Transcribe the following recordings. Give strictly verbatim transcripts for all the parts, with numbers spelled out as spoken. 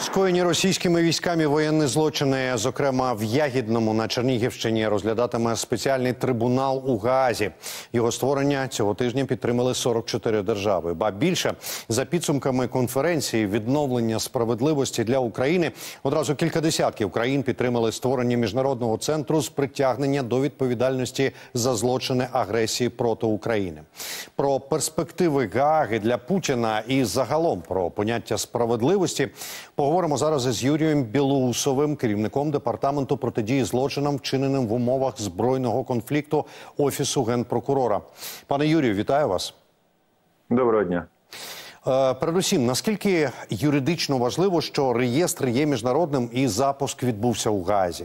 Скоєні російськими військами воєнні злочини, зокрема в Ягідному на Чернігівщині, розглядатиме спеціальний трибунал у Гаазі. Його створення цього тижня підтримали сорок чотири держави. Ба більше, за підсумками конференції «Відновлення справедливості для України», одразу кілька десятків країн підтримали створення міжнародного центру з притягнення до відповідальності за злочини агресії проти України. Про перспективи Гааги для Путіна і загалом про поняття справедливості поговоримо зараз із Юрієм Білоусовим, керівником департаменту протидії злочинам, вчиненим в умовах збройного конфлікту Офісу Генпрокурора. Пане Юрію, вітаю вас. Доброго дня. Е, передусім, наскільки юридично важливо, що реєстр є міжнародним і запуск відбувся у Гаазі?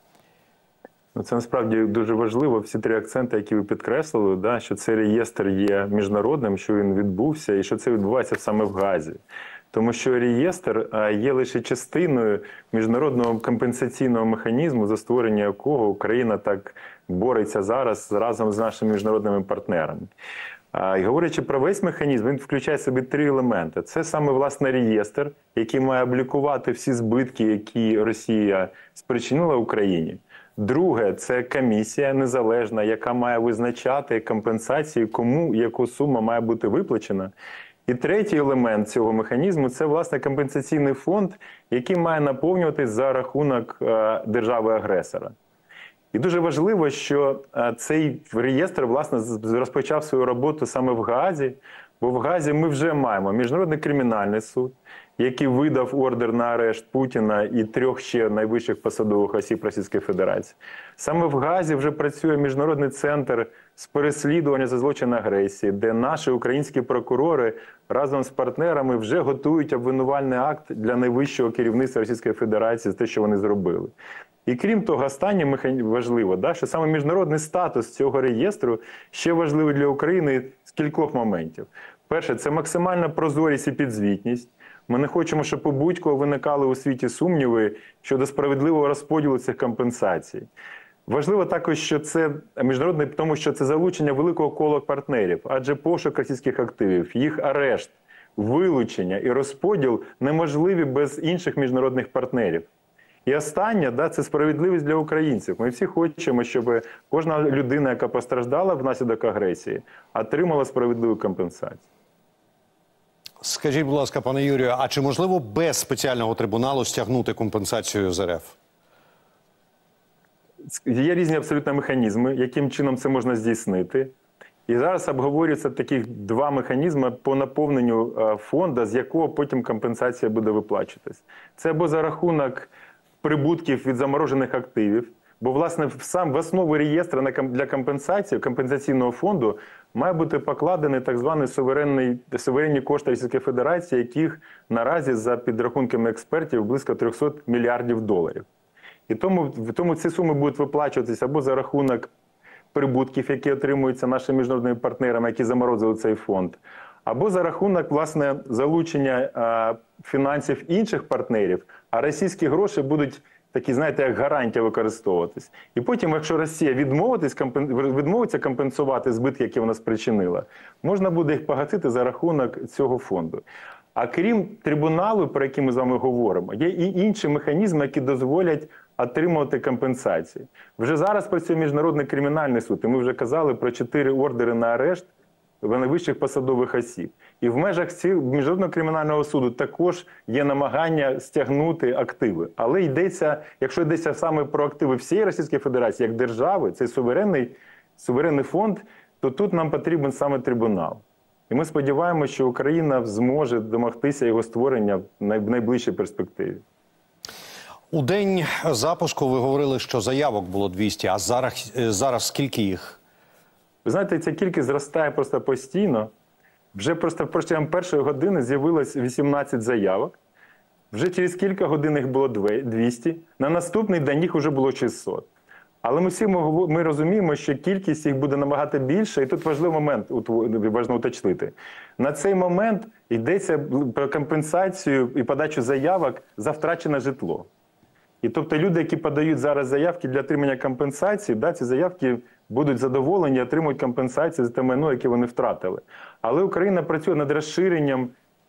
Це насправді дуже важливо, всі три акценти, які ви підкреслили, да, що цей реєстр є міжнародним, що він відбувся і що це відбувається саме в Гаазі. Тому що реєстр є лише частиною міжнародного компенсаційного механізму, за створення якого Україна так бореться зараз разом з нашими міжнародними партнерами. І говорячи про весь механізм, він включає в собі три елементи. Це саме, власне, реєстр, який має облікувати всі збитки, які Росія спричинила Україні. Друге – це комісія незалежна, яка має визначати компенсації, кому яку суму має бути виплачена. І третій елемент цього механізму – це, власне, компенсаційний фонд, який має наповнюватись за рахунок е, держави-агресора. І дуже важливо, що е, цей реєстр, власне, розпочав свою роботу саме в Гаазі, бо в Гаазі ми вже маємо Міжнародний кримінальний суд, який видав ордер на арешт Путіна і трьох ще найвищих посадових осіб Російської Федерації. Саме в Гаазі вже працює Міжнародний центр з переслідування за злочин агресії, де наші українські прокурори разом з партнерами вже готують обвинувальний акт для найвищого керівництва Російської Федерації за те, що вони зробили. І крім того, останнє важливо, да, що саме міжнародний статус цього реєстру ще важливий для України з кількох моментів. Перше – це максимальна прозорість і підзвітність. Ми не хочемо, щоб у будь-кого виникали у світі сумніви щодо справедливого розподілу цих компенсацій. Важливо також, що це міжнародне, тому що це залучення великого кола партнерів, адже пошук російських активів, їх арешт, вилучення і розподіл неможливі без інших міжнародних партнерів. І останнє, да, це справедливість для українців. Ми всі хочемо, щоб кожна людина, яка постраждала внаслідок агресії, отримала справедливу компенсацію. Скажіть, будь ласка, пане Юрію, а чи можливо без спеціального трибуналу стягнути компенсацію з РФ? Є різні абсолютно механізми, яким чином це можна здійснити. І зараз обговорюються таких два механізми по наповненню фонду, з якого потім компенсація буде виплачуватись. Це або за рахунок прибутків від заморожених активів, бо, власне, сам в основу реєстру для компенсації, компенсаційного фонду, має бути покладений так званий суверенні кошти Російської Федерації, яких наразі, за підрахунками експертів, близько трьохсот мільярдів доларів. І тому, тому ці суми будуть виплачуватися або за рахунок прибутків, які отримуються нашими міжнародними партнерами, які заморозили цей фонд, або за рахунок, власне, залучення а, фінансів інших партнерів, а російські гроші будуть такі, знаєте, як гарантія використовуватись. І потім, якщо Росія відмовитись, компен... відмовиться компенсувати збитки, які вона спричинила, можна буде їх погасити за рахунок цього фонду. А крім трибуналу, про який ми з вами говоримо, є і інші механізми, які дозволять отримувати компенсації. Вже зараз працює Міжнародний кримінальний суд, і ми вже казали про чотири ордери на арешт найвищих посадових осіб. І в межах цього Міжнародного кримінального суду також є намагання стягнути активи. Але йдеться, якщо йдеться саме про активи всієї Російської Федерації, як держави, цей суверенний, суверенний фонд, то тут нам потрібен саме трибунал. І ми сподіваємося, що Україна зможе домогтися його створення в найближчій перспективі. У день запуску ви говорили, що заявок було двісті, а зараз, зараз скільки їх? Ви знаєте, ця кількість зростає просто постійно. Вже просто протягом першої години з'явилось вісімнадцять заявок. Вже через кілька годин їх було двісті. На наступний день їх вже було шістсот. Але ми всі ми, ми розуміємо, що кількість їх буде набагато більше. І тут важливий момент, важливо уточнити. На цей момент йдеться про компенсацію і подачу заявок за втрачене житло. І тобто люди, які подають зараз заявки для отримання компенсації, да, ці заявки будуть задоволені, отримують компенсації за те майно, яке вони втратили. Але Україна працює над розширенням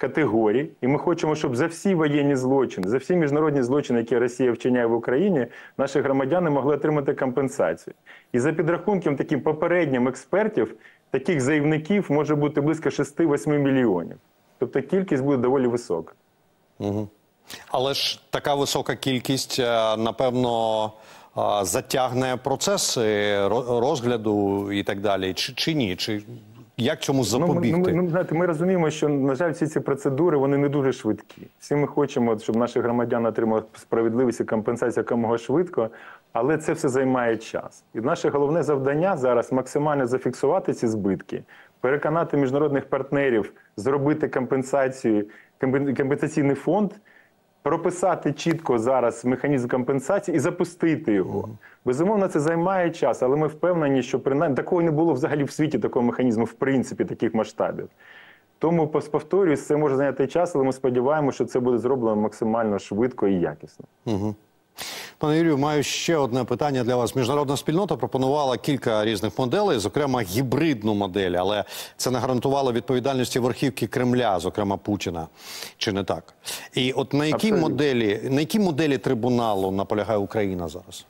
категорій, і ми хочемо, щоб за всі воєнні злочини, за всі міжнародні злочини, які Росія вчиняє в Україні, наші громадяни могли отримати компенсацію. І за підрахунком таким попереднім експертів, таких заявників може бути близько шести-восьми мільйонів. Тобто кількість буде доволі висока. Угу. Але ж така висока кількість, напевно, затягне процеси розгляду і так далі, чи, чи ні? Чи як цьому запобігти? Ну, ми, ну, знаєте, ми розуміємо, що, на жаль, всі ці процедури, вони не дуже швидкі. Всі ми хочемо, щоб наші громадяни отримали справедливість і компенсацію якомога швидко, але це все займає час. І наше головне завдання зараз максимально зафіксувати ці збитки, переконати міжнародних партнерів зробити компенсацію, компенсаційний фонд, прописати чітко зараз механізм компенсації і запустити його. Mm-hmm. Безумовно, це займає час, але ми впевнені, що принаймні такого не було взагалі в світі, такого механізму, в принципі, таких масштабів. Тому, повторюсь, це може зайняти час, але ми сподіваємося, що це буде зроблено максимально швидко і якісно. Mm-hmm. Пане Юрію, маю ще одне питання для вас. Міжнародна спільнота пропонувала кілька різних моделей, зокрема гібридну модель, але це не гарантувало відповідальності верхівки Кремля, зокрема Путіна. Чи не так? І от на якій моделі, на якій моделі трибуналу наполягає Україна зараз?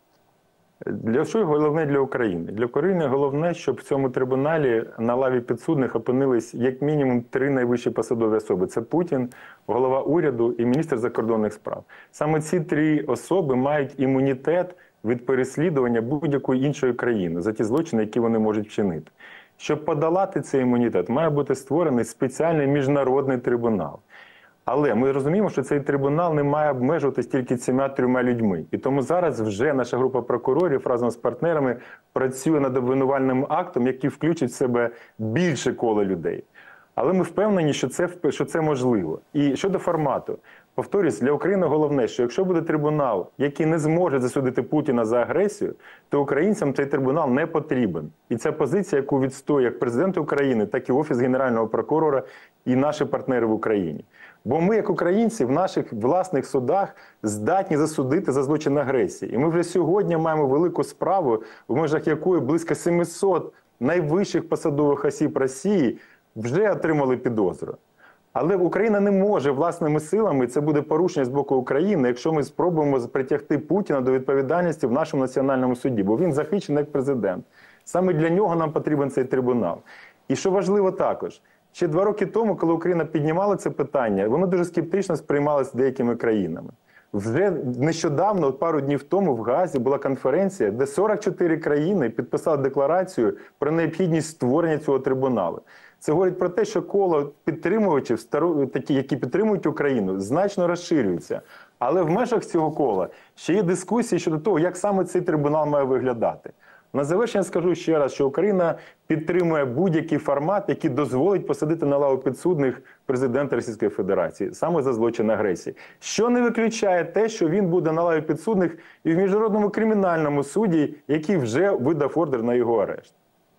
Для що головне для України? Для України головне, щоб в цьому трибуналі на лаві підсудних опинились як мінімум три найвищі посадові особи. Це Путін, голова уряду і міністр закордонних справ. Саме ці три особи мають імунітет від переслідування будь-якої іншої країни за ті злочини, які вони можуть вчинити. Щоб подолати цей імунітет, має бути створений спеціальний міжнародний трибунал. Але ми розуміємо, що цей трибунал не має обмежуватись тільки цими трьома людьми. І тому зараз вже наша група прокурорів разом з партнерами працює над обвинувальним актом, який включить в себе більше коло людей. Але ми впевнені, що це, що це можливо. І щодо формату, повторюсь, для України головне, що якщо буде трибунал, який не зможе засудити Путіна за агресію, то українцям цей трибунал не потрібен. І ця позиція, яку відстоює як президент України, так і Офіс Генерального прокурора і наші партнери в Україні. Бо ми, як українці, в наших власних судах здатні засудити за злочин агресії. І ми вже сьогодні маємо велику справу, в межах якої близько сімсот найвищих посадових осіб Росії вже отримали підозру. Але Україна не може власними силами, це буде порушення з боку України, якщо ми спробуємо притягти Путіна до відповідальності в нашому національному суді, бо він захищений як президент. Саме для нього нам потрібен цей трибунал. І що важливо також, ще два роки тому, коли Україна піднімала це питання, воно дуже скептично сприймалося деякими країнами. Вже нещодавно, от пару днів тому, в Гаазі була конференція, де сорок чотири країни підписали декларацію про необхідність створення цього трибуналу. Це говорить про те, що коло підтримувачів, такі, які підтримують Україну, значно розширюється. Але в межах цього кола ще є дискусії щодо того, як саме цей трибунал має виглядати. На завершення скажу ще раз, що Україна підтримує будь-який формат, який дозволить посадити на лаву підсудних президента Російської Федерації, саме за злочин агресії. Що не виключає те, що він буде на лаві підсудних і в Міжнародному кримінальному суді, який вже видав ордер на його арешт.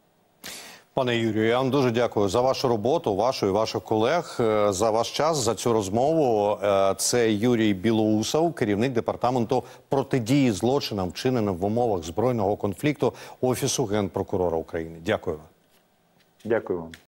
Пане Юрію, я вам дуже дякую за вашу роботу, вашу і ваших колег, за ваш час, за цю розмову. Це Юрій Білоусов, керівник департаменту протидії злочинам, вчиненим в умовах збройного конфлікту Офісу Генпрокурора України. Дякую вам. Дякую вам.